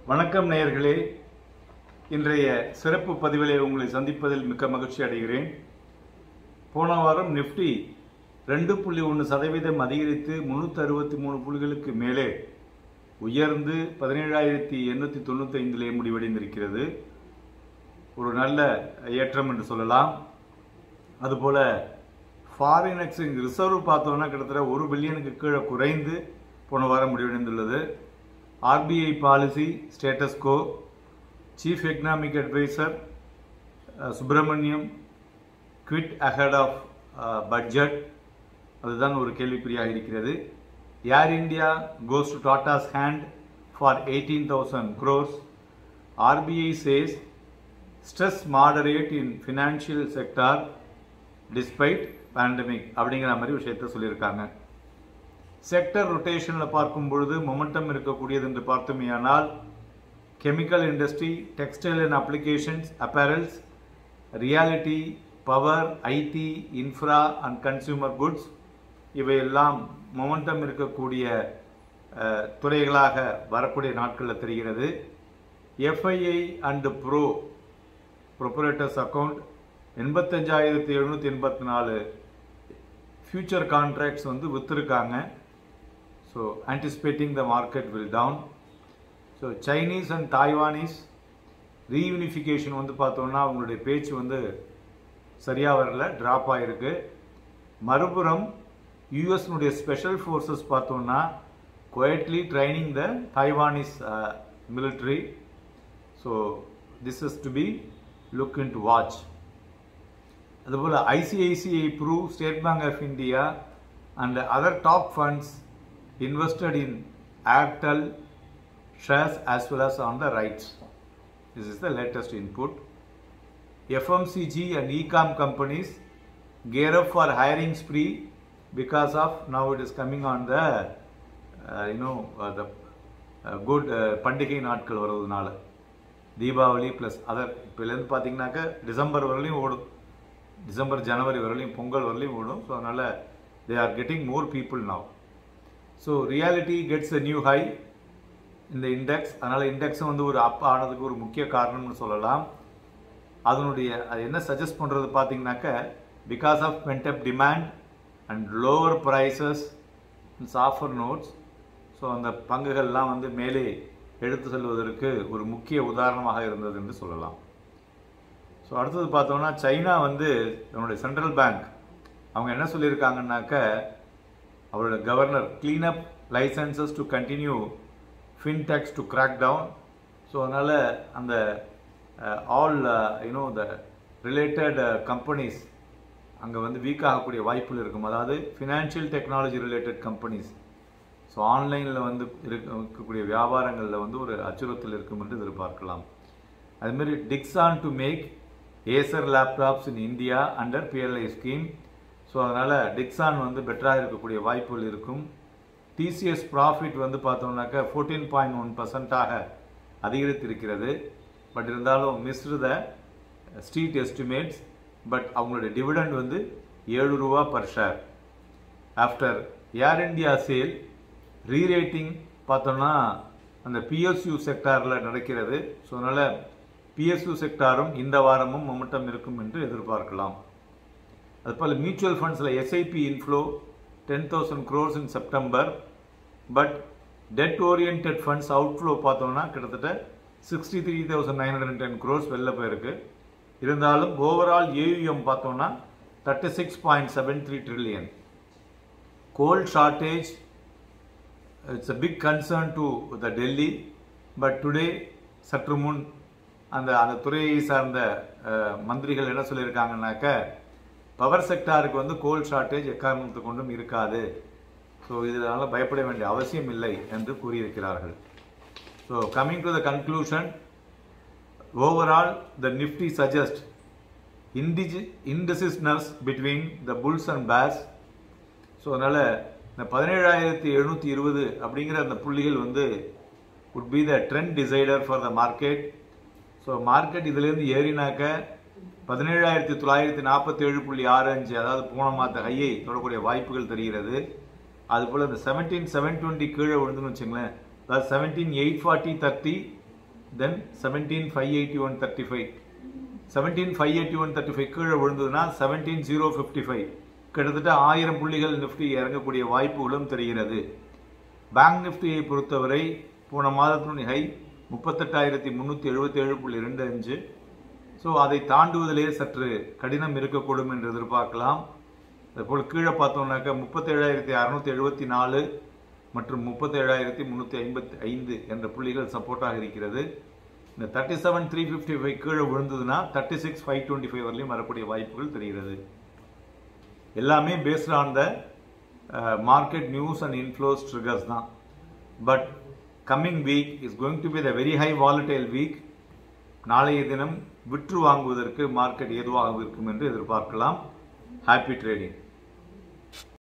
வணக்கம் நேயர்களே, இன்றைய சிறப்பு பதிவிலே உங்களை சந்திப்பதில் மிக்க மகிழ்ச்சி அடைகிறேன். போன வாரம் நிஃப்டி 2.1% அதிகரித்து 363 புள்ளிகளுக்கு மேலே உயர்ந்து 17,895 முடிவடைந்திருக்கிறது. ஒரு நல்ல ஏற்றம் என்று சொல்லலாம். அதுபோல ஃபாரின் எக்ஸ்சேஞ்ச் ரிசர்வ் பார்த்தோம்னா கிட்டத்தட்ட 1 பில்லியனுக்கு கீழே குறைந்து போன வாரம் முடிவடைந்துள்ளது. RBI policy status quo, chief economic adviser Subramaniam quit ahead of budget, அதுதான் ஒரு கேள்விக்குறியாக இருக்கிறது. Air India goes to Tatas hand for 18,000 crores. RBI says stress moderate in financial sector despite pandemic அப்படிங்கிற மாதிரி விஷயத்தை சொல்லியிருக்காங்க. செக்டர் ரொட்டேஷனில் பார்க்கும் பொழுது மொமெண்டம் இருக்கக்கூடியது என்று பார்த்தோமேயானால் chemical industry, textile and applications, apparels, reality, power, IT, infra and consumer goods இவையெல்லாம் மொமெண்டம் இருக்கக்கூடிய துறைகளாக வரக்கூடிய நாட்களில் தெரிகிறது. FII and proprietors account 85,784 future contracts விற்றுருக்காங்க. So anticipating the market will down. So Chinese and Taiwanese reunification பார்த்தோம்னா அவங்களுடைய பேச்சு சரியாக வரல, ட்ராப் ஆகிருக்கு. மறுபுறம் யூஎஸ்னுடைய ஸ்பெஷல் ஃபோர்ஸஸ் பார்த்தோம்னா quietly training the Taiwanese military. So this is to be look into watch. அதுபோல் ICICI Pru, State Bank of India and other top funds invested in Airtel shares as well as on the rights. This is the latest input. FMCG and e-com companies gear up for hiring spree because of now it is coming on the good பண்டிகை நாட்கள் வருவதனால Deepavali plus other இப்போலேருந்து பார்த்தீங்கன்னாக்க December வரலையும் ஓடும், December ஜனவரி வரலையும் பொங்கல் வரலையும் ஓடும். ஸோ அதனால் they are getting more people now. So reality gets a new high இந்த இண்டெக்ஸ். அதனால் இண்டெக்ஸும் ஒரு அப் ஆனதுக்கு ஒரு முக்கிய காரணம்னு சொல்லலாம். அது என்ன சஜஸ்ட் பண்ணுறது பார்த்தீங்கன்னாக்க because of pent up demand and lower prices offer notes. So அந்த பங்குகள்லாம் மேலே எடுத்து செல்வதற்கு ஒரு முக்கிய உதாரணமாக இருந்தது என்று சொல்லலாம். ஸோ அடுத்தது பார்த்தோம்னா சைனா தன்னுடைய சென்ட்ரல் பேங்க் அவங்க என்ன சொல்லியிருக்காங்கன்னாக்க அவரோட governor cleanup licenses to continue fintechs to crack down. So அதனால் அந்த ஆல் த ரிலேட்டட் கம்பெனிஸ் அங்கே வீக் ஆகக்கூடிய வாய்ப்புகள் இருக்கும். அதாவது financial technology related companies. So ஆன்லைனில் இருக்கக்கூடிய வியாபாரங்களில் ஒரு அச்சுறுத்தல் இருக்கும் என்று எதிர்பார்க்கலாம். அதுமாரி Dixon to make Acer laptops in India under PLI scheme. So அதனால் டிக்ஸான் பெட்டராக இருக்கக்கூடிய வாய்ப்புகள் இருக்கும். TCS ப்ராஃபிட் பார்த்தோம்னாக்கா 14.1% அதிகரித்திருக்கிறது. பட் இருந்தாலும் missed the street estimates. But அவங்களுடைய dividend ₹7 per share. After Air India sale rerating பார்த்தோம்னா அந்த PSU செக்டாரில் நடக்கிறது. ஸோ அதனால் PSU செக்டாரும் இந்த வாரமும் மொமெண்டம் இருக்கும் என்று எதிர்பார்க்கலாம். அதுபோல் மியூச்சுவல் ஃபண்ட்ஸில் SIP inflow 10,000 crores in September. But debt oriented funds outflow பார்த்தோம்னா கிட்டத்தட்ட 63,910 crores வெளில போயிருக்கு. இருந்தாலும் ஓவரால் AUM பார்த்தோம்னா 36.73 trillion. Coal shortage it's a big concern to the Delhi. But today சற்று முன் அந்த துறையை சார்ந்த மந்திரிகள் என்ன சொல்லியிருக்காங்கன்னாக்க பவர் செக்டாருக்கு கோல் ஷார்ட்டேஜ் எக்காரணத்தை கொண்டும் இருக்காது. ஸோ இதனால் பயப்பட வேண்டிய அவசியம் இல்லை என்று கூறியிருக்கிறார்கள். So coming to the conclusion, overall the Nifty suggest indecisiveness between the bulls and bears. So அதனால் இந்த 17,720 அப்படிங்கிற அந்த புள்ளிகள் would be the trend decider for the market. So market இதிலேருந்து ஏறினாக்க 17,947.65 அதாவது போன மாத ஹையை தொடக்கூடிய வாய்ப்புகள் தெரிகிறது. அதுபோல் இந்த 17,720 கீழே விழுந்துன்னு வச்சுங்களேன், அதாவது 17,840.30 தென் 17,581.35 17,581.35 கீழே விழுந்ததுன்னா 17,055 கிட்டத்தட்ட 1000 புள்ளிகள் நிஃப்டி இறங்கக்கூடிய வாய்ப்புகளும் தெரிகிறது. பேங்க் நிஃப்டியை பொறுத்தவரை போன மாதத்தினுடைய ஹை 38,377.25. ஸோ அதை தாண்டுவதிலே சற்று கடினம் இருக்கக்கூடும் என்று எதிர்பார்க்கலாம். அதுபோல் கீழே பார்த்தோம்னாக்கா 37,674 மற்றும் 37,355 என்ற புள்ளிகள் சப்போர்ட்டாக இருக்கிறது. இந்த 37,355 கீழே விழுந்ததுன்னா 36,525 வரலையும் வரக்கூடிய வாய்ப்புகள் தெரிகிறது. எல்லாமே based on the market news and inflows triggers தான். But coming week is going to be the very high volatile week. நாளைய தினம் விற்று வாங்குவதற்கு மார்க்கெட் ஏதுவாக இருக்கும் என்று எதிர்பார்க்கலாம். Happy trading.